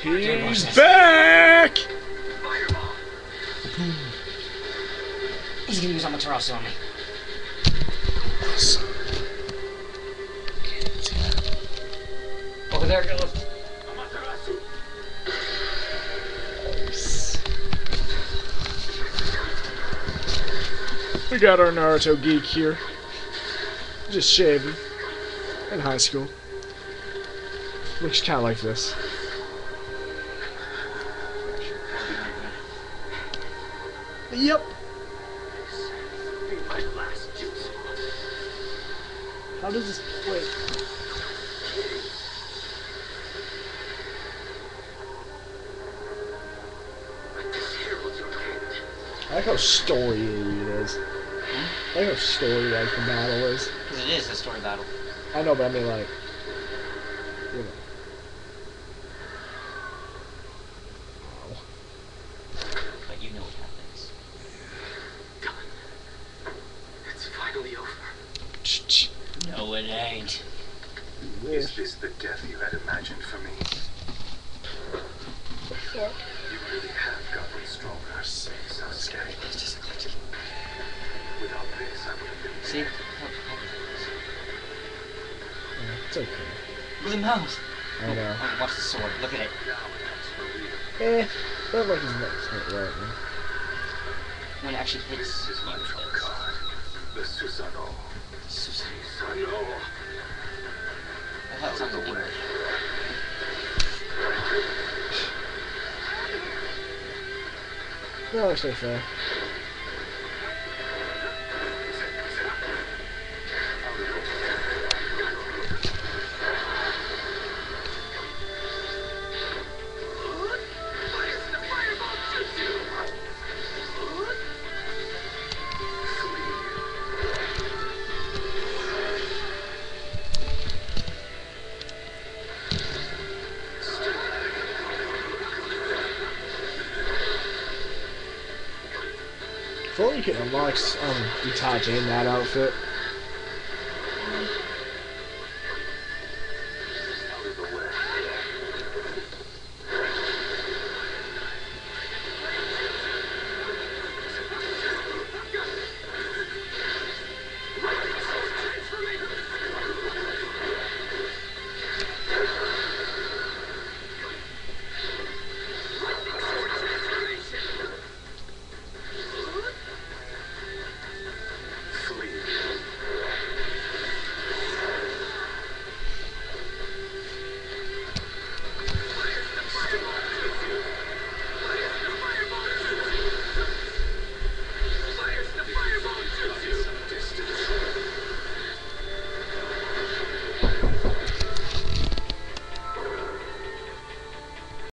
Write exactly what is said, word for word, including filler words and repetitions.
He's back! He's gonna use Amaterasu on me. Over there it goes. We got our Naruto geek here. Just shaving. In high school. Looks kind of like this. Yep. How does this... Wait. I like how story it is. Hmm? I like how story like the battle is. Because it is a story battle. I know, but I mean like... You know. But you know what happens. Done. It's finally over. No, it ain't. Is this the death you had imagined for me? You really have gotten stronger. Sasuke. It's just a glitch. Without this, I would have been See? dead. Yeah, it's okay. With the mouth. I know. Oh, watch the sword. Look at it. Now it's for real. Eh, not like his next hit right now. When it actually hits This is my you, trump it does. card. The Susanoo. Susanoo. Susanoo. I thought it sounded like English. No, that's not fair. If only you could unlock um, Itachi in that outfit.